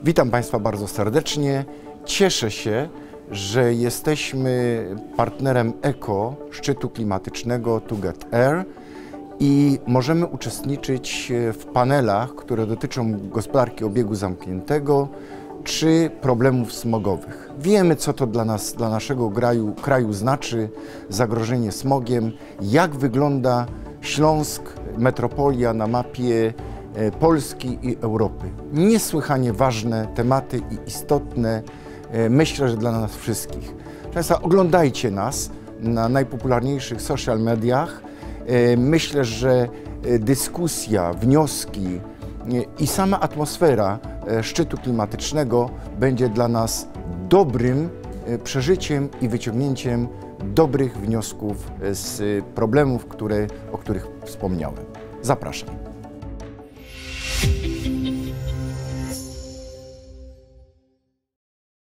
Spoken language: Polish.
Witam Państwa bardzo serdecznie. Cieszę się, że jesteśmy partnerem ECO szczytu klimatycznego To Get Air i możemy uczestniczyć w panelach, które dotyczą gospodarki obiegu zamkniętego czy problemów smogowych. Wiemy, co to dla nas, dla naszego kraju znaczy zagrożenie smogiem, jak wygląda Śląsk, metropolia na mapie Polski i Europy. Niesłychanie ważne tematy i istotne, myślę, że dla nas wszystkich. Państwo, oglądajcie nas na najpopularniejszych social mediach. Myślę, że dyskusja, wnioski i sama atmosfera szczytu klimatycznego będzie dla nas dobrym przeżyciem i wyciągnięciem dobrych wniosków z problemów, o których wspomniałem. Zapraszam.